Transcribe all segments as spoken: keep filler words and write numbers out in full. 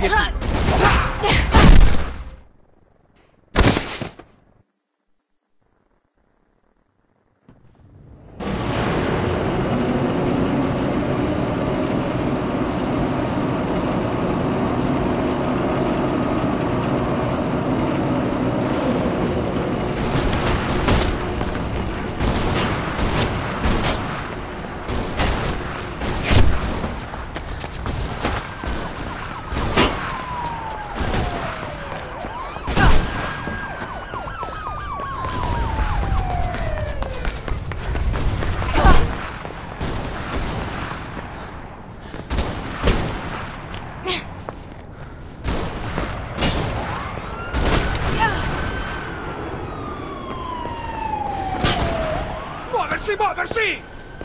obiettivo. Muoversi, muoversi!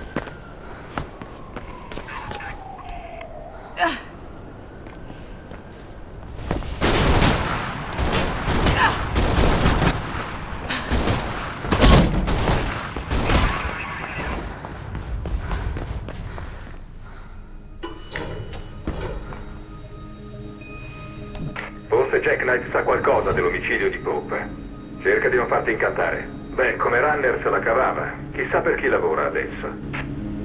Forse Jack Knight sa qualcosa dell'omicidio di Pope. Cerca di non farti incantare. Beh, come runner se la cavava. Chissà per chi lavora adesso.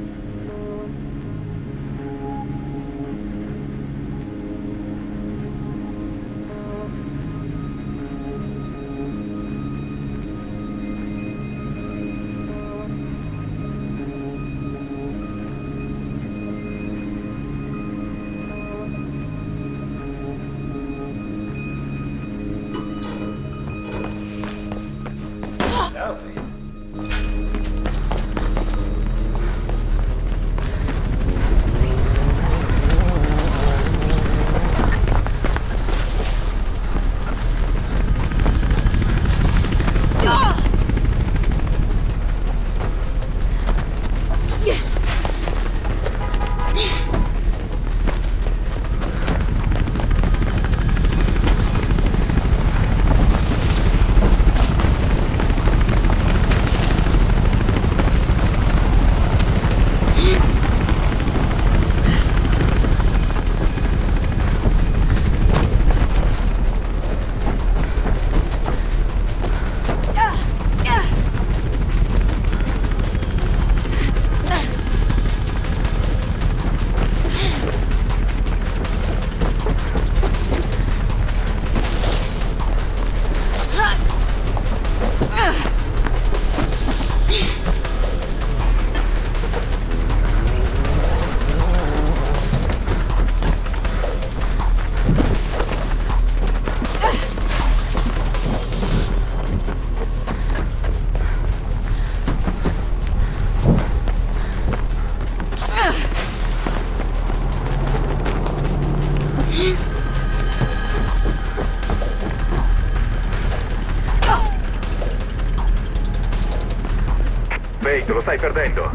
Wade, lo stai perdendo.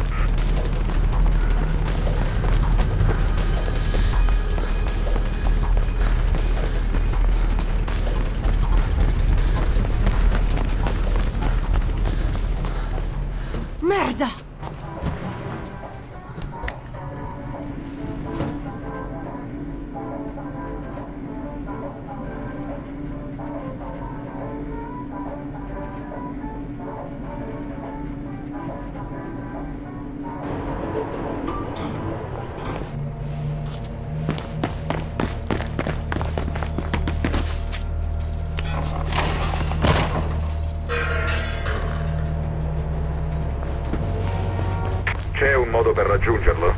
Merda! C'è un modo per raggiungerlo?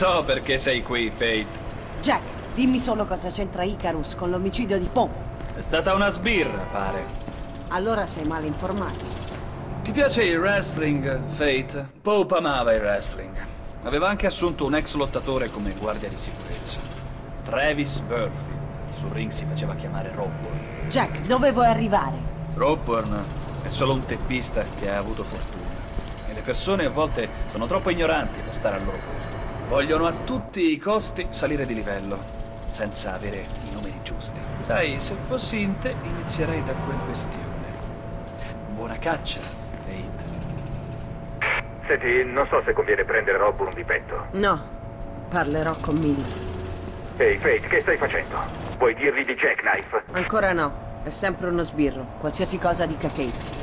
so perché sei qui, Fate. Jack, dimmi solo cosa c'entra Icarus con l'omicidio di Pope. È stata una sbirra, pare. Allora sei male informato. Ti piace il wrestling, Fate? Pope amava il wrestling. Aveva anche assunto un ex lottatore come guardia di sicurezza. Travis Burfield. Sul ring si faceva chiamare Robborn. Jack, dove vuoi arrivare? Robborn è solo un teppista che ha avuto fortuna. E le persone a volte sono troppo ignoranti per stare al loro posto. Vogliono a tutti i costi salire di livello, senza avere i numeri giusti. Sai, se fossi in te inizierei da quel bestione. Buona caccia, Fate. Senti, non so se conviene prendere Robburn di petto. No, parlerò con Millie. Ehi, Fate, che stai facendo? Vuoi dirgli di Jackknife? Ancora no, è sempre uno sbirro. Qualsiasi cosa dica Kate.